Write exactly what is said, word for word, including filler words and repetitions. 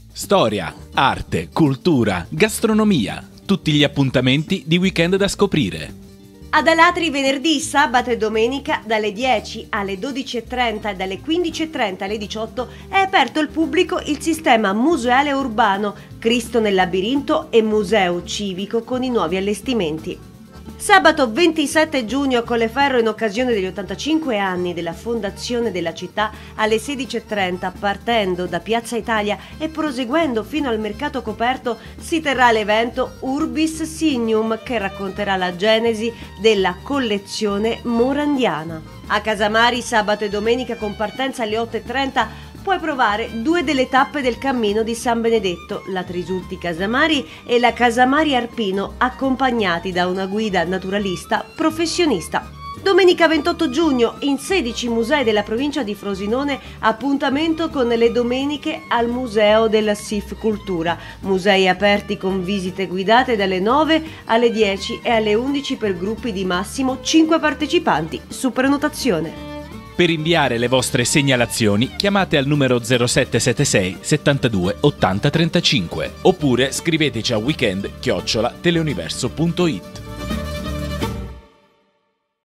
Storia, arte, cultura, gastronomia, tutti gli appuntamenti di weekend da scoprire. Ad Alatri venerdì, sabato e domenica dalle dieci alle dodici e trenta e dalle quindici e trenta alle diciotto è aperto al pubblico il sistema museale urbano Cristo nel labirinto e museo civico con i nuovi allestimenti. Sabato ventisette giugno a Colleferro, in occasione degli ottantacinque anni della fondazione della città, alle sedici e trenta, partendo da Piazza Italia e proseguendo fino al mercato coperto, si terrà l'evento Urbis Signum, che racconterà la genesi della collezione morandiana. A Casamari, sabato e domenica, con partenza alle otto e trenta, puoi provare due delle tappe del cammino di San Benedetto, la Trisulti Casamari e la Casamari Arpino, accompagnati da una guida naturalista professionista. Domenica ventotto giugno, in sedici musei della provincia di Frosinone, appuntamento con le domeniche al Museo della S I F Cultura. Musei aperti con visite guidate dalle nove alle dieci e alle undici per gruppi di massimo cinque partecipanti, su prenotazione. Per inviare le vostre segnalazioni chiamate al numero zero sette sette sei settantadue ottanta trentacinque oppure scriveteci a weekend chiocciola teleuniverso punto it.